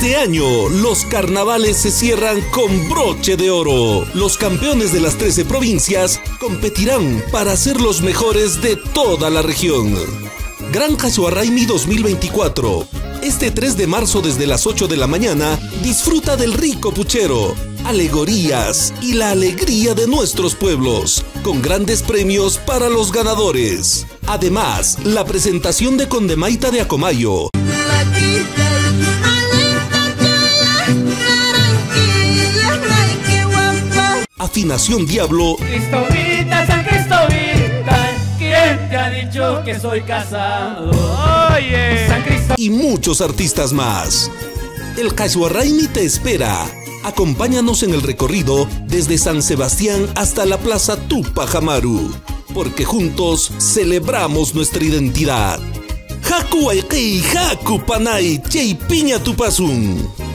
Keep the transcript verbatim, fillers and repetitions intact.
Este año, los carnavales se cierran con broche de oro. Los campeones de las trece provincias competirán para ser los mejores de toda la región. Gran Cachuarraimi dos mil veinticuatro. Este tres de marzo desde las ocho de la mañana, disfruta del rico puchero, alegorías y la alegría de nuestros pueblos, con grandes premios para los ganadores. Además, la presentación de Condemaita de Acomayo, Afinación Diablo, Cristovita, San Cristovita, ¿quién te ha dicho que soy casado? Oye, San Cristovita y muchos artistas más. El Cachuarraimi te espera. Acompáñanos en el recorrido desde San Sebastián hasta la Plaza Tupac Amaru, porque juntos celebramos nuestra identidad. Haku Aikei, Haku Panay, Chei Piña Tupasun.